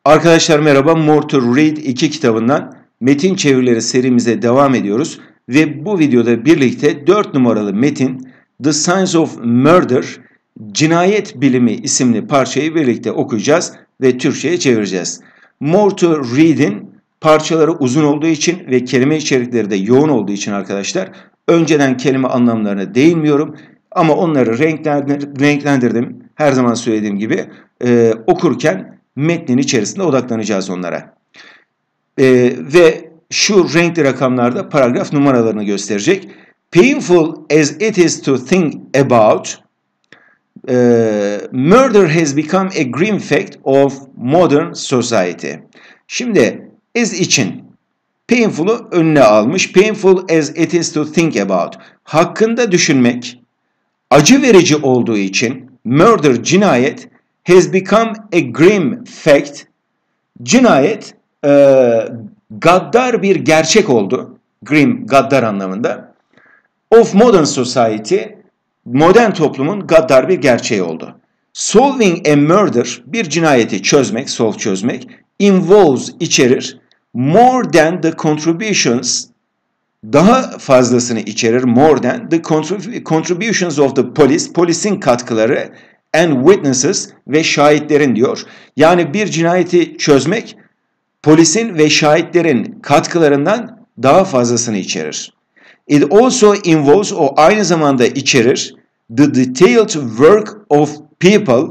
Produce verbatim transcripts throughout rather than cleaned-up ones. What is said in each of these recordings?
Arkadaşlar merhaba, More to Read iki kitabından metin çevirileri serimize devam ediyoruz. Ve bu videoda birlikte dört numaralı metin The Science of Murder, Cinayet Bilimi isimli parçayı birlikte okuyacağız ve Türkçe'ye çevireceğiz. More to Read'in parçaları uzun olduğu için ve kelime içerikleri de yoğun olduğu için arkadaşlar önceden kelime anlamlarına değinmiyorum. Ama onları renklendir, renklendirdim. Her zaman söylediğim gibi e, okurken metnin içerisinde odaklanacağız onlara. E, ve şu renkli rakamlarda paragraf numaralarını gösterecek. Painful as it is to think about, uh, murder has become a grim fact of modern society. Şimdi as için painful'u önüne almış. Painful as it is to think about. Hakkında düşünmek acı verici olduğu için murder, cinayet, has become a grim fact. Cinayet e, gaddar bir gerçek oldu. Grim, gaddar anlamında. Of modern society, modern toplumun gaddar bir gerçeği oldu. Solving a murder, bir cinayeti çözmek, solve çözmek, involves, içerir. More than the contributions, daha fazlasını içerir. More than the contributions of the police, polisin katkıları and witnesses ve şahitlerin diyor. Yani bir cinayeti çözmek polisin ve şahitlerin katkılarından daha fazlasını içerir. It also involves, o aynı zamanda içerir, the detailed work of people,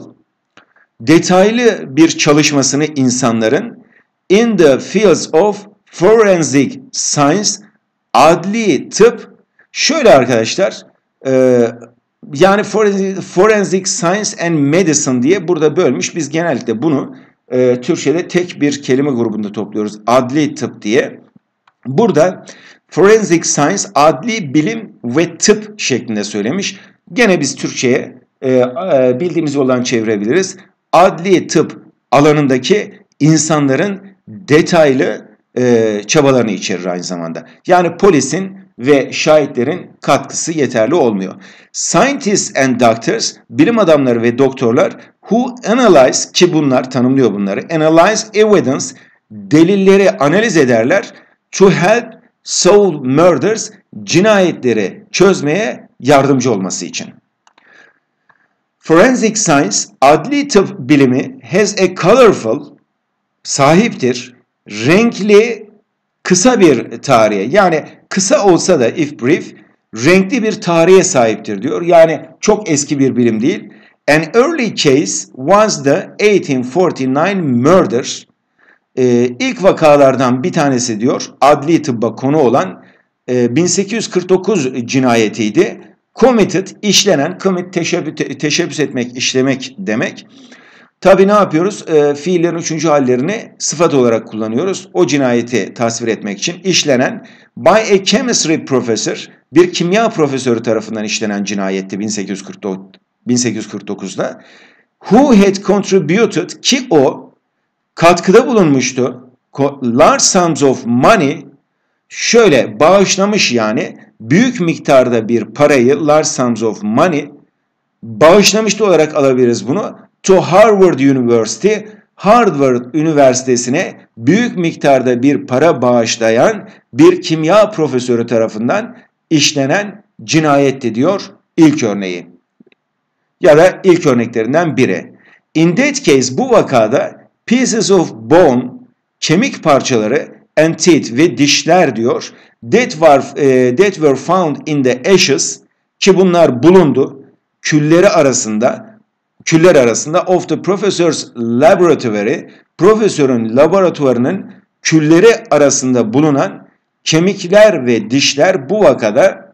detaylı bir çalışmasını insanların in the fields of forensic science, adli tıp. Şöyle arkadaşlar, e, yani forensic, forensic science and medicine diye burada bölmüş. Biz genellikle bunu e, Türkçe'de tek bir kelime grubunda topluyoruz. Adli tıp diye. Burada forensic science, adli bilim ve tıp şeklinde söylemiş. Gene biz Türkçe'ye e, e, bildiğimiz yoldan çevirebiliriz. Adli tıp alanındaki insanların detaylı e, çabalarını içerir aynı zamanda. Yani polisin ve şahitlerin katkısı yeterli olmuyor. Scientists and doctors, bilim adamları ve doktorlar who analyze, ki bunlar tanımlıyor bunları, analyze evidence, delilleri analiz ederler to help solve murders, cinayetleri çözmeye yardımcı olması için. Forensic science, adli tıp bilimi has a colorful, sahiptir, renkli, kısa bir tarihe, yani kısa olsa da if brief, renkli bir tarihe sahiptir diyor. Yani çok eski bir bilim değil. An early case was the eighteen forty-nine murder. Ee, ilk vakalardan bir tanesi diyor, adli tıbba konu olan e, bin sekiz yüz kırk dokuz cinayetiydi. Committed, işlenen, commit teşebbüs, teşebbüs etmek, işlemek demek. Tabi ne yapıyoruz? E, fiillerin üçüncü hallerini sıfat olarak kullanıyoruz. O cinayeti tasvir etmek için işlenen by a chemistry professor, bir kimya profesörü tarafından işlenen cinayetti bin sekiz yüz kırk dokuzda. Who had contributed, ki o katkıda bulunmuştu. Large sums of money, şöyle bağışlamış, yani büyük miktarda bir parayı, large sums of money bağışlamıştı olarak alabiliriz bunu. To Harvard University, Harvard Üniversitesi'ne büyük miktarda bir para bağışlayan bir kimya profesörü tarafından işlenen cinayetti diyor ilk örneği. Ya da ilk örneklerinden biri. In that case, bu vakada pieces of bone, kemik parçaları, and teeth ve dişler diyor, that were, uh, that were found in the ashes, ki bunlar bulundu külleri arasında, küller arasında of the professor's laboratory, profesörün laboratuvarının külleri arasında bulunan kemikler ve dişler bu vakada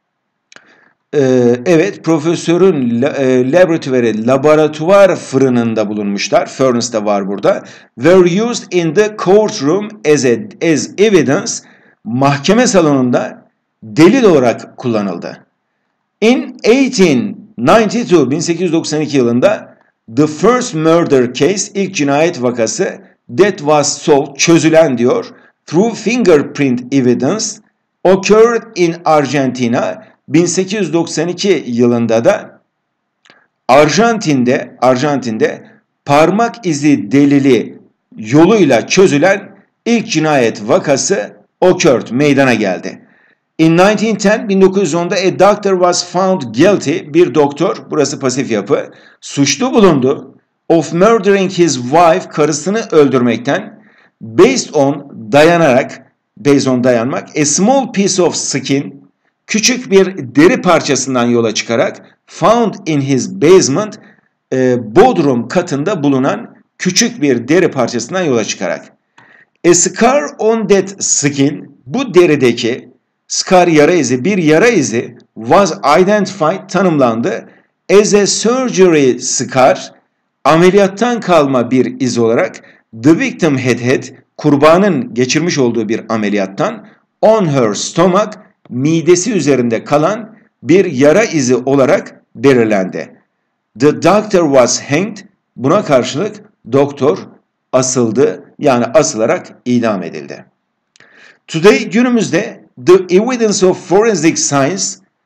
e, evet profesörün e, laboratuvarı, laboratuvar fırınında bulunmuşlar. Furnace de var burada. Were used in the courtroom as, a, as evidence, mahkeme salonunda delil olarak kullanıldı. In eighteen ninety-two, bin sekiz yüz doksan iki yılında the first murder case, ilk cinayet vakası that was solved, çözülen diyor, through fingerprint evidence occurred in Argentina. bin sekiz yüz doksan iki yılında da Arjantin'de Arjantin'de parmak izi delili yoluyla çözülen ilk cinayet vakası occurred, meydana geldi. In bin dokuz yüz onda a doctor was found guilty, bir doktor, burası pasif yapı, suçlu bulundu, of murdering his wife, karısını öldürmekten, based on, dayanarak, based on dayanmak, a small piece of skin, küçük bir deri parçasından yola çıkarak, found in his basement, e, bodrum katında bulunan küçük bir deri parçasından yola çıkarak. A scar on that skin, bu derideki scar, yara izi, bir yara izi was identified, tanımlandı as a surgery scar, ameliyattan kalma bir iz olarak, the victim had had, kurbanın geçirmiş olduğu bir ameliyattan, on her stomach, midesi üzerinde kalan bir yara izi olarak belirlendi. The doctor was hanged, buna karşılık doktor asıldı, yani asılarak idam edildi. Today, günümüzde the evidence of forensic science,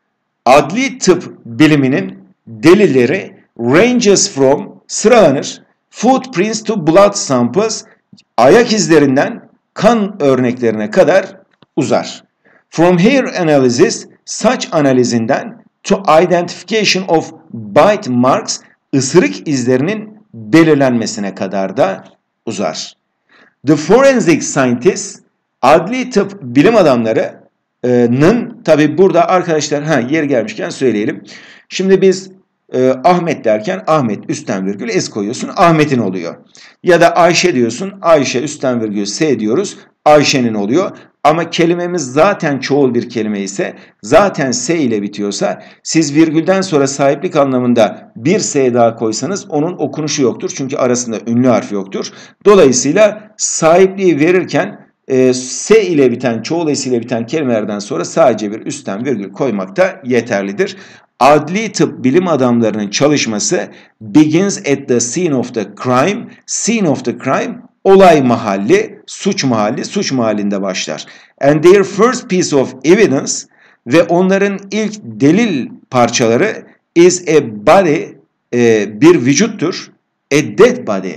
adli tıp biliminin delilleri ranges from, sıralanır, footprints to blood samples, ayak izlerinden kan örneklerine kadar uzar. From hair analysis, saç analizinden to identification of bite marks, ısırık izlerinin belirlenmesine kadar da uzar. The forensic scientists, adli tıp bilim adamlarının, tabi burada arkadaşlar, ha yeri gelmişken söyleyelim. Şimdi biz e, Ahmet derken Ahmet üstten virgül S koyuyorsun, Ahmet'in oluyor. Ya da Ayşe diyorsun, Ayşe üstten virgül S diyoruz, Ayşe'nin oluyor. Ama kelimemiz zaten çoğul bir kelime ise, zaten S ile bitiyorsa, siz virgülden sonra sahiplik anlamında bir S daha koysanız onun okunuşu yoktur. Çünkü arasında ünlü harf yoktur. Dolayısıyla sahipliği verirken e, S ile biten, çoğul S ile biten kelimelerden sonra sadece bir üstten virgül koymak da yeterlidir. Adli tıp bilim adamlarının çalışması begins at the scene of the crime. Scene of the crime, olay mahalli, suç mahalli, suç mahallinde başlar. And their first piece of evidence, ve onların ilk delil parçaları is a body, e, bir vücuttur. A dead body,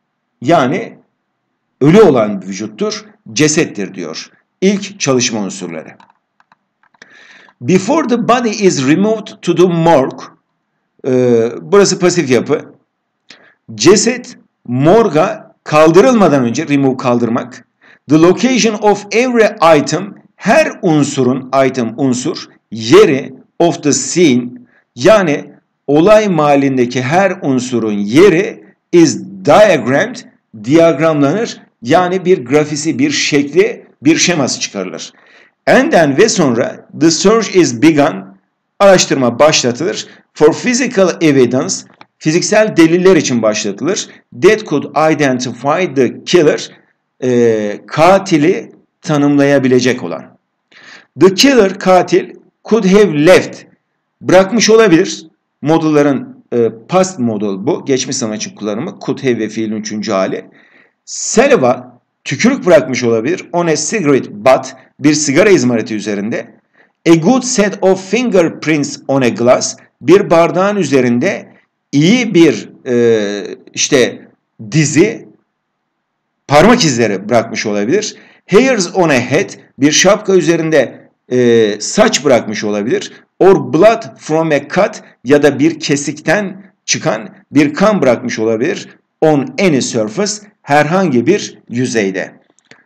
yani ölü olan bir vücuttur, cesettir diyor. İlk çalışma unsurları. Before the body is removed to the morgue, e, burası pasif yapı. Ceset morga kaldırılmadan önce, remove kaldırmak. The location of every item, her unsurun, item unsur, yeri, of the scene, yani olay mahallindeki her unsurun yeri is diagrammed, diyagramlanır, yani bir grafisi, bir şekli, bir şeması çıkarılır. And then, ve sonra the search is begun, araştırma başlatılır. For physical evidence, fiziksel deliller için başlatılır. That could identify the killer, e, katili tanımlayabilecek olan. The killer, katil, could have left, bırakmış olabilir. Modulların e, past model bu, geçmiş zaman için kullanımı, could have ve fiilin üçüncü hali. Saliva, tükürük bırakmış olabilir. On a cigarette butt, bir sigara izmariti üzerinde. A good set of fingerprints on a glass, bir bardağın üzerinde iyi bir e, işte dizi parmak izleri bırakmış olabilir. Hairs on a head, bir şapka üzerinde e, saç bırakmış olabilir. Or blood from a cut, ya da bir kesikten çıkan bir kan bırakmış olabilir. On any surface, herhangi bir yüzeyde.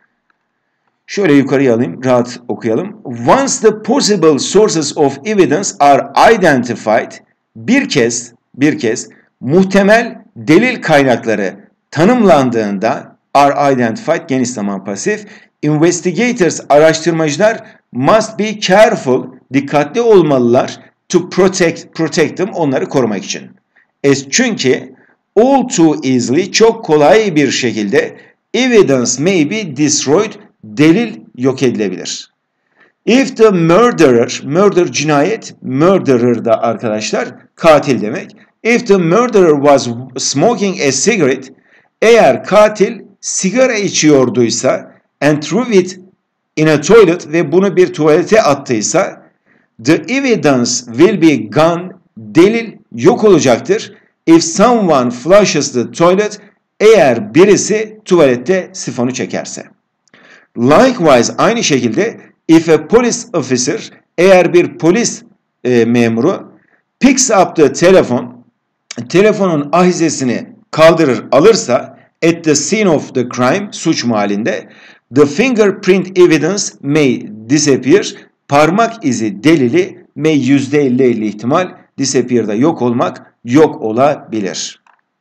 Şöyle yukarıya alayım, rahat okuyalım. Once the possible sources of evidence are identified, bir kez, bir kez muhtemel delil kaynakları tanımlandığında, are identified, geniş zaman pasif, investigators, araştırmacılar, must be careful, dikkatli olmalılar, to protect, protect them, onları korumak için. As, çünkü all too easily, çok kolay bir şekilde, evidence may be destroyed, delil yok edilebilir. If the murderer, murder cinayet, murderer da arkadaşlar katil demek. If the murderer was smoking a cigarette, eğer katil sigara içiyorduysa, and threw it in a toilet, ve bunu bir tuvalete attıysa, the evidence will be gone, delil yok olacaktır. If someone flushes the toilet, eğer birisi tuvalette sifonu çekerse. Likewise aynı şekilde if a police officer eğer bir polis e, memuru picks up the telephone telefonun ahizesini kaldırır alırsa at the scene of the crime suç mahallinde the fingerprint evidence may disappear parmak izi delili may yüzde elli elli ihtimal disappear'da yok olmak yok olabilir.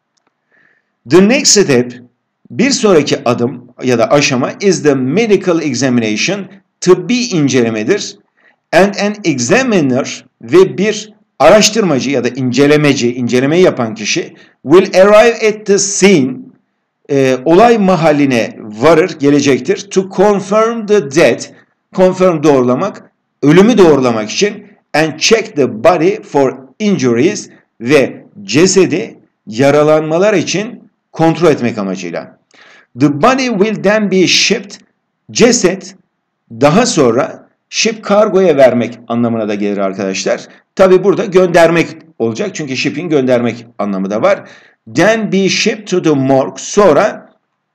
The next step bir sonraki adım ya da aşama is the medical examination tıbbi incelemedir and an examiner ve bir araştırmacı ya da incelemeci, incelemeyi yapan kişi will arrive at the scene, e, olay mahalline varır, gelecektir. To confirm the death, confirm doğrulamak, ölümü doğrulamak için and check the body for injuries ve cesedi yaralanmalar için kontrol etmek amacıyla. The body will then be shipped, ceset daha sonra ship kargoya vermek anlamına da gelir arkadaşlar. Tabi burada göndermek olacak çünkü shipping göndermek anlamı da var. Then be shipped to the morgue, sonra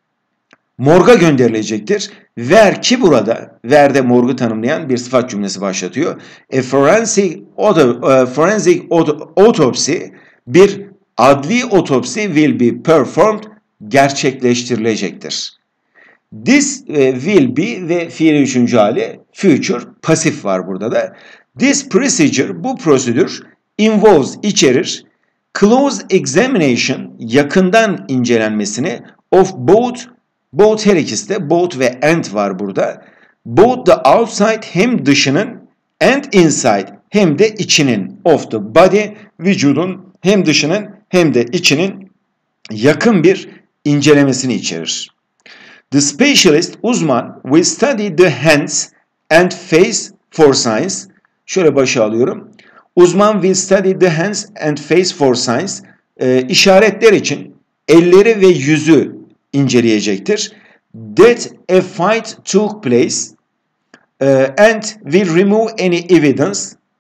morga gönderilecektir. Where ki burada, where'de morgu tanımlayan bir sıfat cümlesi başlatıyor. A forensic, auto, uh, forensic auto, autopsy, bir adli otopsi will be performed, gerçekleştirilecektir. This e, will be ve fiili üçüncü hali future pasif var burada da. This procedure bu prosedür involves içerir close examination yakından incelenmesini of both both her ikisi de both ve and var burada. Both the outside hem dışının and inside hem de içinin of the body vücudun hem dışının hem de içinin yakın bir incelemesini içerir. The specialist, uzman, will study the hands and face for signs. Şöyle başa alıyorum. Uzman will study the hands and face for signs. E, işaretler için elleri ve yüzü inceleyecektir. That a fight took place uh, and will remove any evidence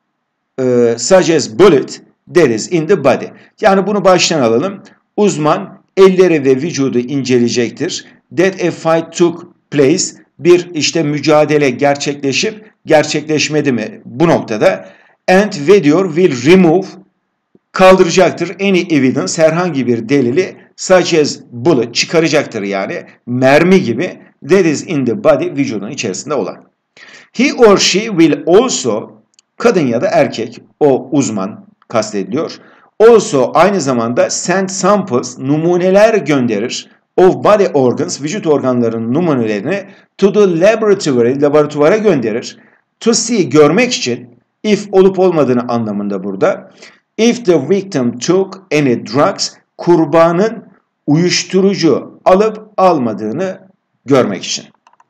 uh, such as bullet that is in the body. Yani bunu baştan alalım. Uzman elleri ve vücudu inceleyecektir. That a fight took place, bir işte mücadele gerçekleşip gerçekleşmedi mi bu noktada. And ve diyor will remove, kaldıracaktır. Any evidence, herhangi bir delili such as bullet, çıkaracaktır yani mermi gibi. That is in the body, vücudun içerisinde olan. He or she will also, kadın ya da erkek, o uzman kastediliyor. Also aynı zamanda send samples, numuneler gönderir of body organs, vücut organlarının numunelerini to the laboratory, laboratuvara gönderir. To see, görmek için, if olup olmadığını anlamında burada. If the victim took any drugs, kurbanın uyuşturucu alıp almadığını görmek için.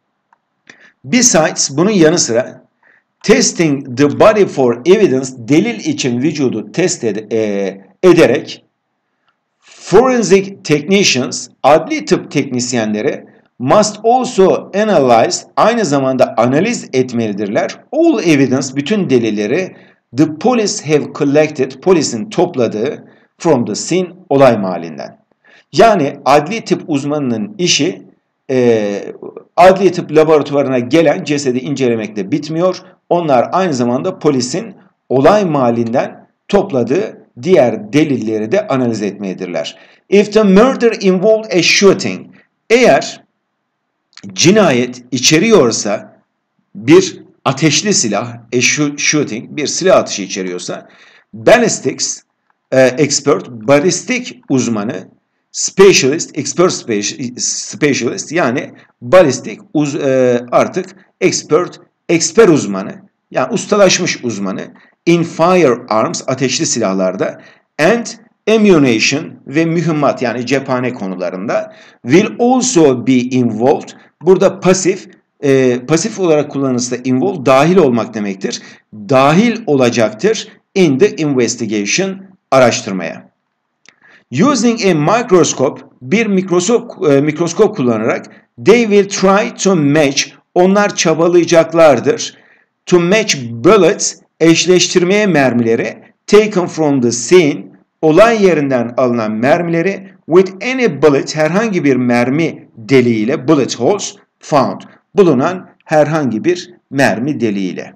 Besides, bunun yanı sıra testing the body for evidence, delil için vücudu test ed e ederek forensic technicians, adli tıp teknisyenleri must also analyze, aynı zamanda analiz etmelidirler. All evidence, bütün delilleri the police have collected, polisin topladığı from the scene, olay mahallinden. Yani adli tıp uzmanının işi e, adli tıp laboratuvarına gelen cesedi incelemekle bitmiyor. Onlar aynı zamanda polisin olay mahallinden topladığı diğer delilleri de analiz etmelidirler. If the murder involved a shooting, eğer cinayet içeriyorsa bir ateşli silah, a shooting, bir silah atışı içeriyorsa, ballistics e, expert, balistik uzmanı, specialist, expert specialist, yani balistik uz, e, artık expert, eksper uzmanı, yani ustalaşmış uzmanı, in firearms, ateşli silahlarda, and ammunition ve mühimmat, yani cephane konularında, will also be involved. Burada pasif, e, pasif olarak kullanılırsa involve, dahil olmak demektir. Dahil olacaktır in the investigation, araştırmaya. Using a microscope, bir mikroskop, e, mikroskop kullanarak, they will try to match, onlar çabalayacaklardır. To match bullets, eşleştirmeye mermileri, taken from the scene, olay yerinden alınan mermileri with any bullet, herhangi bir mermi deliğiyle, bullet holes found, bulunan herhangi bir mermi deliğiyle.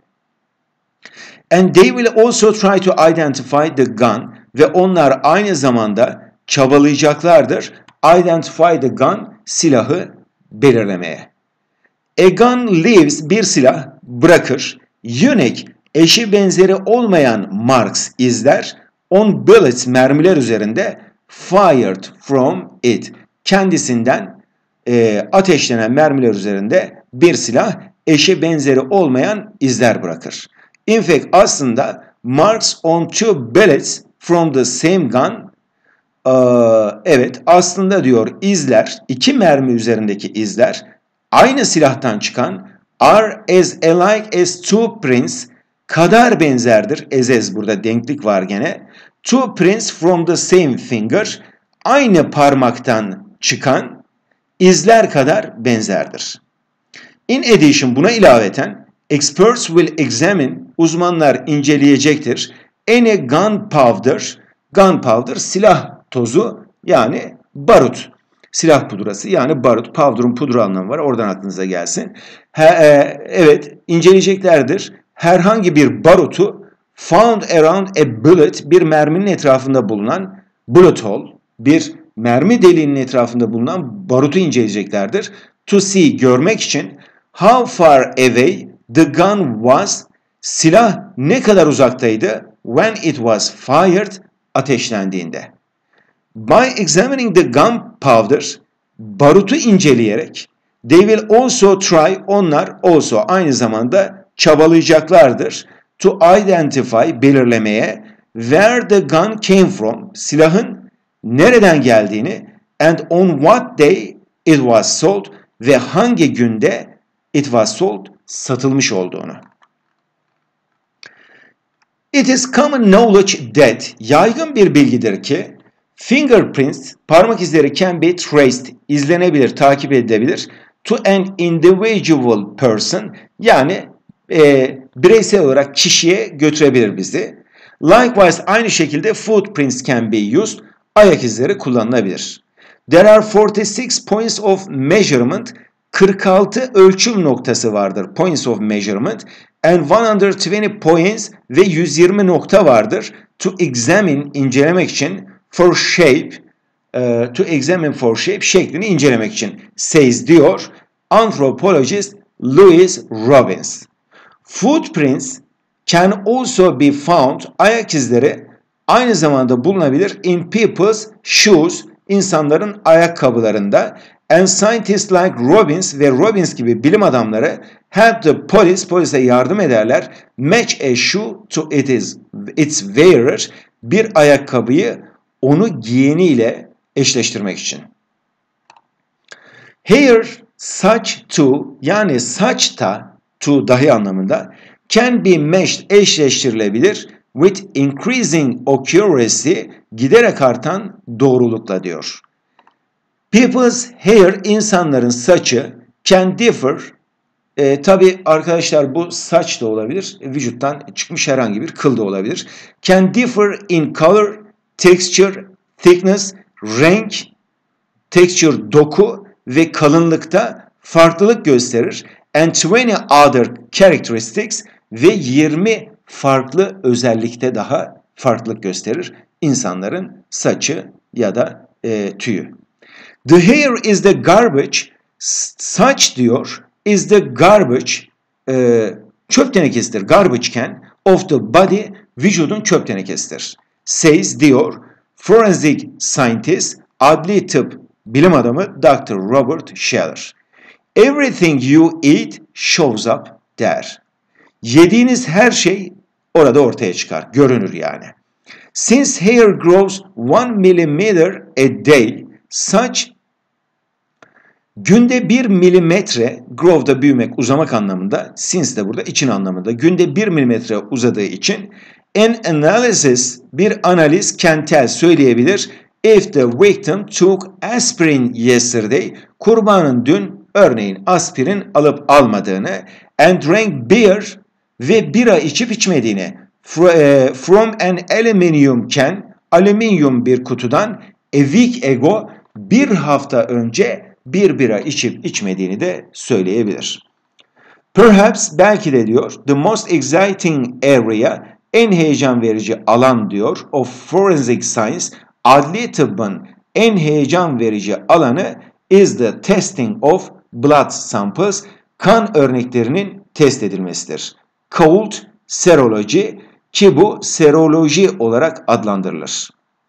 And they will also try to identify the gun, ve onlar aynı zamanda çabalayacaklardır identify the gun, silahı belirlemeye. A gun leaves, bir silah bırakır. Unique, eşi benzeri olmayan marks, izler. On bullets, mermiler üzerinde. Fired from it, kendisinden e, ateşlenen mermiler üzerinde bir silah eşi benzeri olmayan izler bırakır. In fact, aslında marks on two bullets from the same gun, ee, evet aslında diyor izler, iki mermi üzerindeki izler aynı silahtan çıkan are as alike as two prints, kadar benzerdir. As as, burada denklik var gene. Two prints from the same finger, aynı parmaktan çıkan izler kadar benzerdir. In addition, buna ilaveten experts will examine, uzmanlar inceleyecektir. Any gunpowder, gunpowder silah tozu, yani barut. Silah pudrası, yani barut. Powder'ın pudra anlamı var. Oradan aklınıza gelsin. He, e, evet, inceleyeceklerdir. Herhangi bir barutu found around a bullet, bir merminin etrafında bulunan bullet hole, bir mermi deliğinin etrafında bulunan barutu inceleyeceklerdir. To see, görmek için. How far away the gun was, silah ne kadar uzaktaydı. When it was fired, ateşlendiğinde. By examining the gunpowder, barutu inceleyerek, they will also try, onlar also aynı zamanda çabalayacaklardır. To identify, belirlemeye, where the gun came from, silahın nereden geldiğini, and on what day it was sold, ve hangi günde it was sold, satılmış olduğunu. It is common knowledge that, yaygın bir bilgidir ki, fingerprints, parmak izleri can be traced, izlenebilir, takip edilebilir, to an individual person, yani e, bireysel olarak kişiye götürebilir bizi. Likewise, aynı şekilde footprints can be used, ayak izleri kullanılabilir. There are forty-six points of measurement, kırk altı ölçüm noktası vardır, points of measurement, and one hundred twenty points, ve yüz yirmi nokta vardır, to examine, incelemek için, for shape, uh, to examine for shape, şeklini incelemek için, says diyor anthropologist Louis Robbins. Footprints can also be found, ayak izleri aynı zamanda bulunabilir, in people's shoes, insanların ayakkabılarında, and scientists like Robbins, ve Robbins gibi bilim adamları help the police, polise yardım ederler, match a shoe to it is, its wearer, bir ayakkabıyı onu giyeniyle eşleştirmek için. Hair, saç, to, yani saçta, to dahi anlamında, can be matched, eşleştirilebilir, with increasing accuracy, giderek artan doğrulukla diyor. People's hair, insanların saçı, can differ, e, tabi arkadaşlar bu saç da olabilir, vücuttan çıkmış herhangi bir kıl da olabilir. Can differ in color, texture, thickness, renk, texture, doku ve kalınlıkta farklılık gösterir. And twenty other characteristics, ve yirmi farklı özellikte daha farklılık gösterir insanların saçı ya da e, tüyü. The hair is the garbage, saç diyor, is the garbage, e, çöp tenekesidir, garbage can, of the body, vücudun çöp tenekesidir. Says diyor, forensic scientist, adli tıp bilim adamı doktor Robert Scheller. Everything you eat shows up there. Yediğiniz her şey orada ortaya çıkar, görünür yani. Since hair grows one millimeter a day, saç günde bir milimetre, grow da büyümek, uzamak anlamında, since de burada için anlamında, günde bir milimetre uzadığı için, an analysis, bir analiz can tell, söyleyebilir, if the victim took aspirin yesterday, kurbanın dün örneğin aspirin alıp almadığını, and drank beer, ve bira içip içmediğini, from an aluminium can, alüminyum bir kutudan, a week ago bir hafta önce bir bira içip içmediğini de söyleyebilir. Perhaps belki de diyor the most exciting area en heyecan verici alan diyor of forensic science adli tıbbın en heyecan verici alanı is the testing of blood samples kan örneklerinin test edilmesidir. Called serology ki bu seroloji olarak adlandırılır.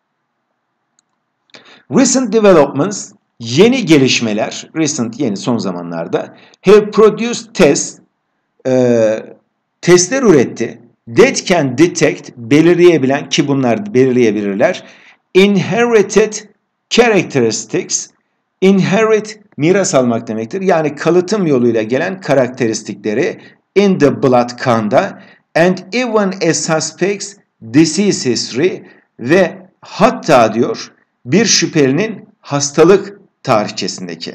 Recent developments yeni gelişmeler, recent yeni son zamanlarda have produced tests e, testler üretti. That can detect belirleyebilen ki bunlar belirleyebilirler. Inherited characteristics inherit miras almak demektir. Yani kalıtım yoluyla gelen karakteristikleri in the blood kanda and even a suspect's disease history ve hatta diyor bir şüphelinin hastalık tarihçesindeki.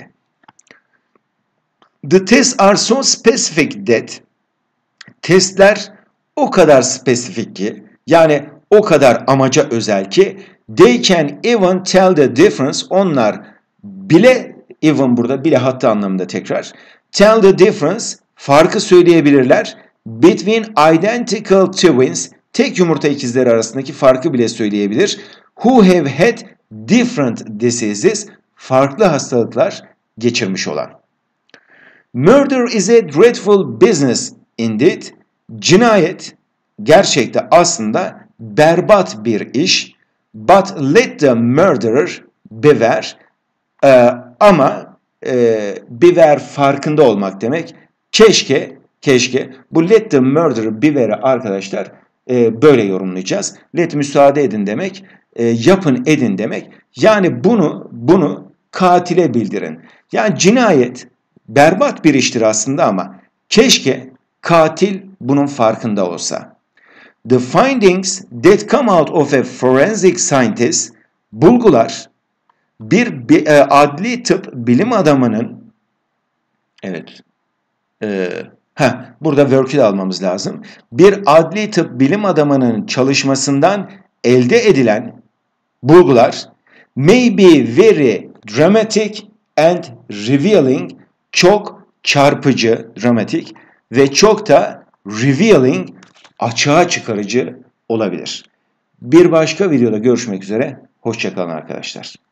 The tests are so specific that testler o kadar spesifik ki yani o kadar amaca özel ki they can even tell the difference onlar bile even burada bile hatta anlamında tekrar tell the difference farkı söyleyebilirler between identical twins tek yumurta ikizleri arasındaki farkı bile söyleyebilir who have had different diseases farklı hastalıklar geçirmiş olan. Murder is a dreadful business indeed. Cinayet gerçekte aslında berbat bir iş. But let the murderer beware. Ee, ama e, beware farkında olmak demek. Keşke, keşke bu let the murderer beware'ı arkadaşlar e, böyle yorumlayacağız. Let müsaade edin demek, e, yapın edin demek. Yani bunu bunu katile bildirin. Yani cinayet berbat bir iştir aslında ama keşke katil bunun farkında olsa. The findings that come out of a forensic scientist, bulgular bir, bir e, adli tıp bilim adamının, evet, e, heh, burada work'ü de almamız lazım. Bir adli tıp bilim adamının çalışmasından elde edilen bulgular may be very dramatic and revealing, çok çarpıcı, dramatik ve çok da revealing, açığa çıkarıcı olabilir. Bir başka videoda görüşmek üzere. Hoşça kalın arkadaşlar.